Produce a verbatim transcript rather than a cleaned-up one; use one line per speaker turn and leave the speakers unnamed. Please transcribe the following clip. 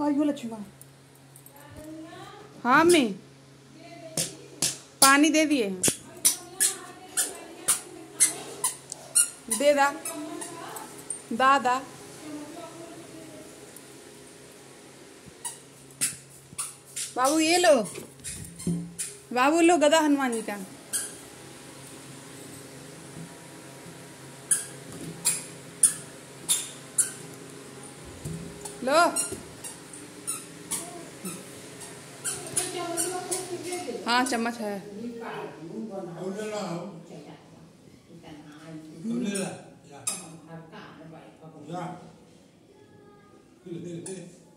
आयो लक्ष्मी माँ। हाँ मम्मी पानी दे दिए हैं। दे दा दादा बाबू ये लो, बाबू लो गदा हनुमान जी का लो। हाँ चम्मच है।
Ja.